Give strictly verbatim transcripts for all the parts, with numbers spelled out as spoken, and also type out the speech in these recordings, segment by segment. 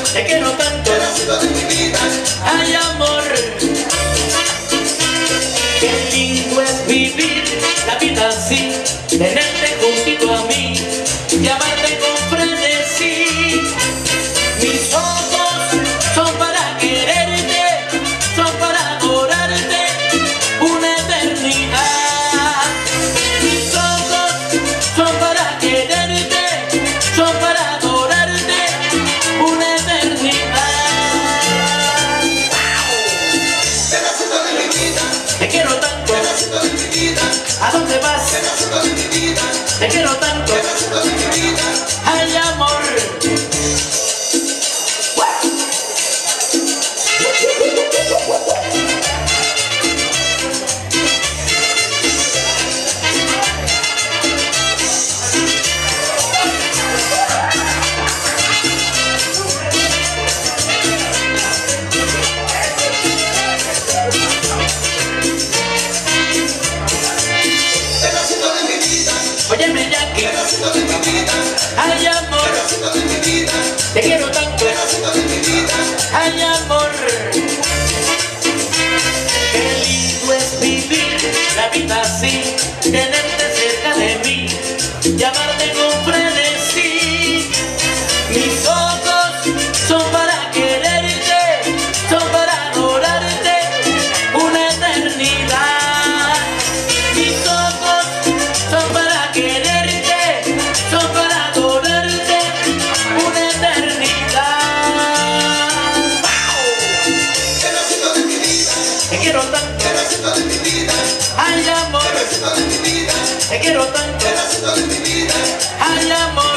te quiero tanto, pedacito de mi vida. ay amor, qué lindo es vivir la vida así, tenerte juntito a mí y amarte con frenesí. Mis ojos son para quererte, son para adorarte una eternidad. Mis ojos son para quererte, son para adorarte una eternidad. Pedacito de mi vida, Te quiero tanto, pedacito de mi vida. ¿a dónde vas? Pedacito de mi vida, Te quiero tanto, pedacito de mi vida. ay amor. Pedacito de mi vida, Óyeme Yankee, pedacito de mi vida. ay amor, Pedacito de mi vida, te quiero tanto, pedacito de mi vida. ay amor. Qué lindo es vivir la vida así, tenerte cerca de mí y amarte con frenesí. Mis ojos son para quererte, son para adorarte una eternidad. Mis ojos son para quererte, son para adorarte una eternidad. Pedacito de mi vida, Te quiero tanto, pedacito de mi vida. ay amor, Pedacito de mi vida, te quiero tanto, pedacito de mi vida. ay amor.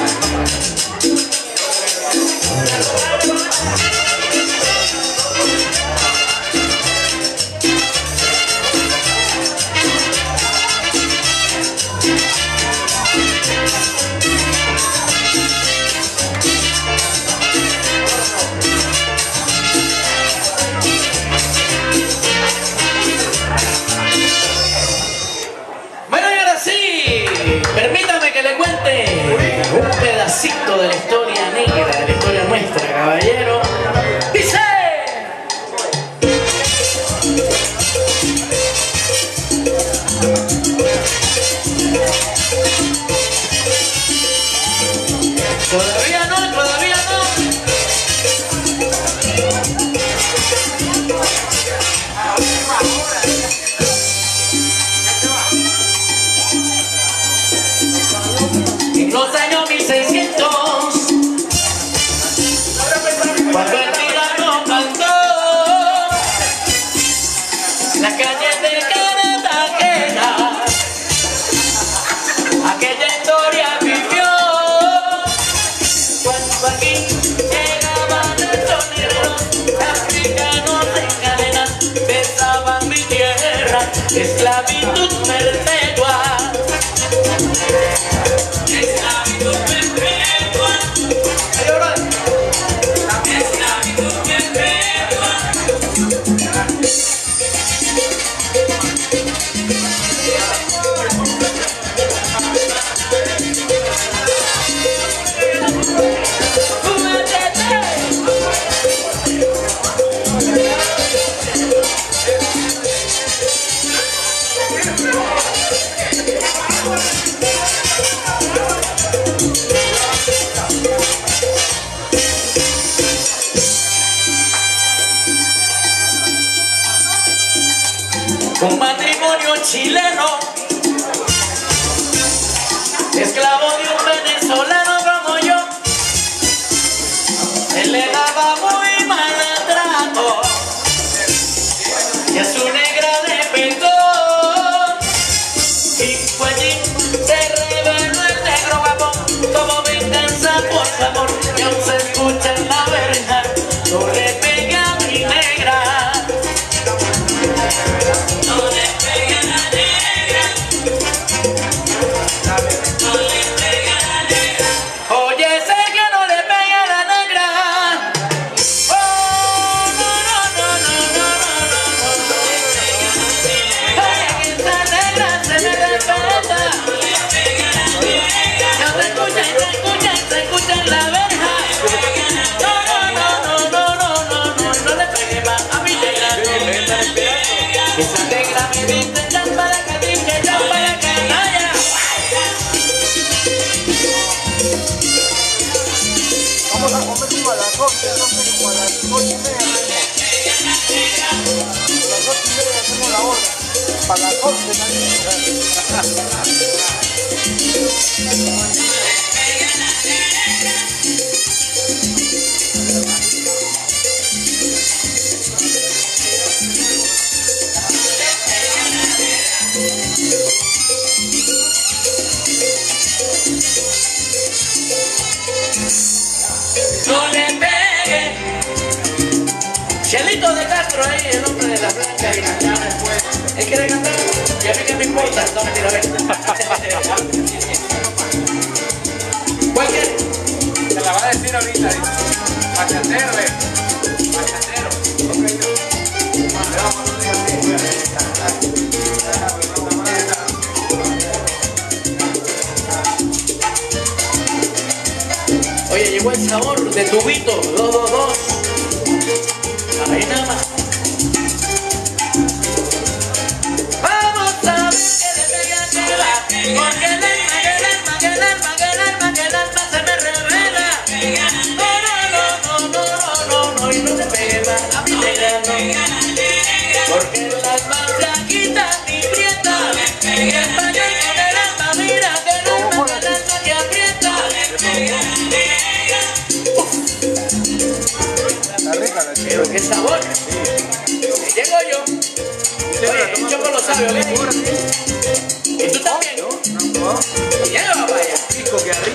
Bueno, y ahora sí, permítame que le cuente un pedacito de la historia negra, de la historia nuestra, caballero. Dice: todavía no, todavía no. En los años mil seiscientos, cuando el tirano cantó, las calles de Cartagena, aquella historia vivió. Cuando aquí llegaban estos negros, africanos en cadenas, besaban mi tierra, esclavitud perpetua. Esclavitud perpetua. Esclavitud perpetua. Un matrimonio chileno, esclavo de un venezolano como yo, él le daba muy mal trato y a su negra le pegó, y fue allí se reveló el negro guapo como venganza por su amor, y aún se escucha en la verja: no le pegue a mi negra. No le pegue a la negra. once, no sé, como a las ocho y media tenemos. A las ocho y media hacemos la hora. Para las once también. No le pegue. Chelito de Castro ahí, el hombre de la blanca y la llana después. Él quiere cantar, y a mí que me importa, no me tira a ver. ¿Cuál quiere? Se la va a decir ahorita, dice. Bachatero, eh. Bachatero. Oye, llegó el sabor de tubito, dos, dos, dos. Ahí nada más. Vamos a ver que le pega que va, porque el alma, que el alma, que el alma, que el alma, que el alma se me revela. No, no, no, no, no, no, no, y no te pegue más, a mí te gano. Porque el alma flaquita ni prieta, y el paño con el alma, mira que el alma, que el alma que aprieta. Está rica la chica. Pero qué sabor. Llego yo. Oye, Choco lo sabe, ¿ok? Y tú también. Llega, vaya. Pico que